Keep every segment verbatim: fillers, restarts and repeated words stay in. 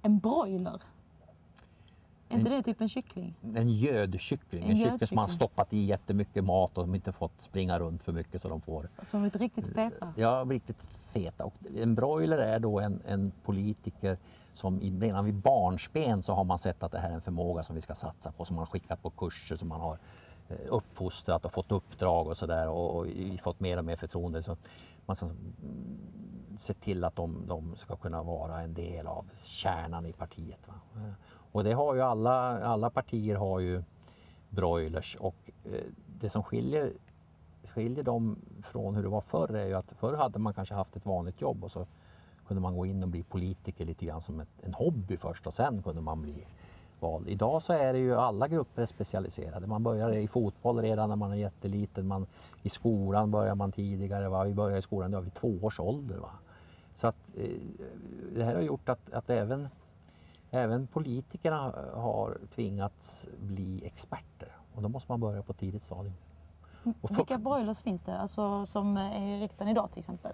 En broiler? Är inte det typ en kyckling? En gödkyckling. En, en kyckling som man stoppat i jättemycket mat och de inte fått springa runt för mycket så de får... Som är riktigt feta? Ja, riktigt feta. Och en broiler är då en, en politiker som redan vid barnsben så har man sett att det här är en förmåga som vi ska satsa på, som man har skickat på kurser, som man har uppfostrat och fått uppdrag och sådär och, och fått mer och mer förtroende. Så man ska se till att de, de ska kunna vara en del av kärnan i partiet. Va? Och det har ju alla, alla partier har ju broilers, och det som skiljer, skiljer dem från hur det var förr är ju att förr hade man kanske haft ett vanligt jobb och så kunde man gå in och bli politiker lite grann som ett, en hobby först, och sen kunde man bli vald. Idag så är det ju alla grupper specialiserade. Man börjar i fotboll redan när man är jätteliten. Man, i skolan börjar man tidigare. Va? Vi börjar i skolan då vid två års ålder. Va? Så att, eh, det här har gjort att, att även, även politikerna har tvingats bli experter. Och då måste man börja på tidigt stadium. Och för, Vilka broilers finns det? Alltså, som är i riksdagen idag till exempel?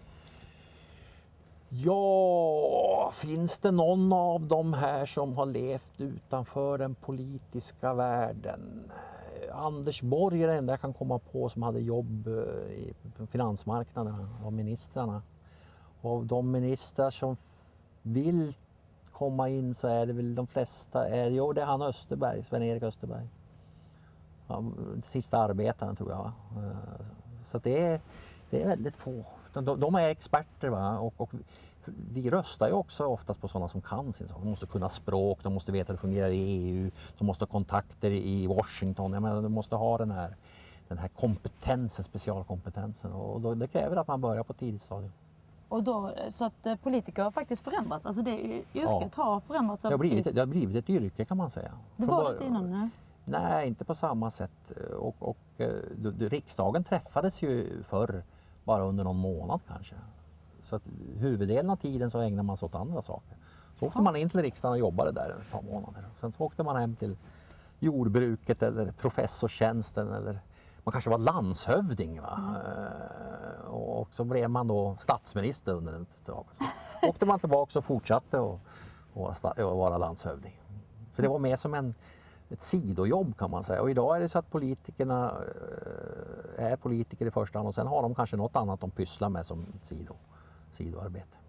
Ja, finns det någon av dem här som har levt utanför den politiska världen? Anders Borg är det enda jag kan komma på som hade jobb i finansmarknaderna av ministrarna. Och av de ministrar som vill komma in så är det väl de flesta, är, jo det är han Österberg, Sven-Erik Österberg. Ja, sista arbetaren tror jag. Så det är, det är väldigt få. De, de är experter, va? Och, och vi röstar ju också oftast på sådana som kan sin sak. De måste kunna språk, de måste veta hur det fungerar i E U, de måste ha kontakter i Washington. Jag menar, de måste ha den här, den här kompetensen, specialkompetensen, och då, det kräver att man börjar på tidigt stadium. Och då, så att politiker har faktiskt förändraats, alltså det yrket ja. har förändrats det har, blivit, det har blivit ett yrke kan man säga. Det var bör... det innan, nej? Nej, inte på samma sätt. Och, och då, då, riksdagen träffades ju förr bara under någon månad kanske. Så att huvuddelen av tiden så ägnar man sig åt andra saker. Så åkte ja. man in till riksdagen och jobbade där ett par månader. Sen så åkte man hem till jordbruket eller professorstjänsten, eller man kanske var landshövding. Va? Mm. Och så blev man då statsminister under en tag. Så åkte man tillbaka och fortsatte att och, och vara landshövding. För det var mer som en ett sidojobb kan man säga. Och idag är det så att politikerna är politiker i första hand, och sen har de kanske något annat de pysslar med som sido, sidoarbete.